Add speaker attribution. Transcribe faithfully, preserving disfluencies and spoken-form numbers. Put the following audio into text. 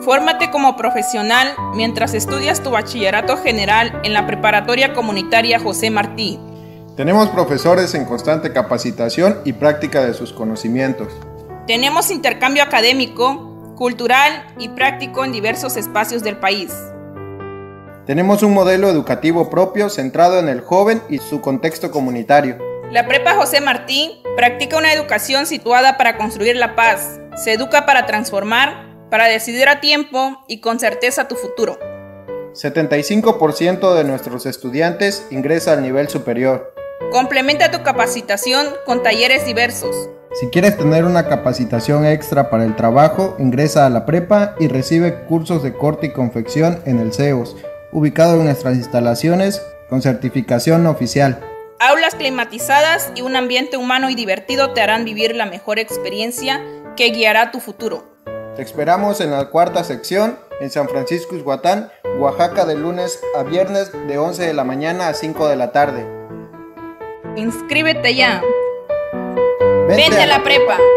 Speaker 1: Fórmate como profesional mientras estudias tu bachillerato general en la Preparatoria Comunitaria José Martí.
Speaker 2: Tenemos profesores en constante capacitación y práctica de sus conocimientos.
Speaker 1: Tenemos intercambio académico, cultural y práctico en diversos espacios del país.
Speaker 2: Tenemos un modelo educativo propio centrado en el joven y su contexto comunitario.
Speaker 1: La Prepa José Martí practica una educación situada para construir la paz. Se educa para transformar, para decidir a tiempo y con certeza tu futuro.
Speaker 2: setenta y cinco por ciento de nuestros estudiantes ingresa al nivel superior.
Speaker 1: Complementa tu capacitación con talleres diversos.
Speaker 2: Si quieres tener una capacitación extra para el trabajo, ingresa a la prepa y recibe cursos de corte y confección en el C E O S, ubicado en nuestras instalaciones con certificación oficial.
Speaker 1: Aulas climatizadas y un ambiente humano y divertido te harán vivir la mejor experiencia que guiará tu futuro.
Speaker 2: Te esperamos en la cuarta sección en San Francisco Ixhuatán, Oaxaca, de lunes a viernes de once de la mañana a cinco de la tarde.
Speaker 1: Inscríbete ya.
Speaker 2: Vente,
Speaker 1: Vente a la prepa.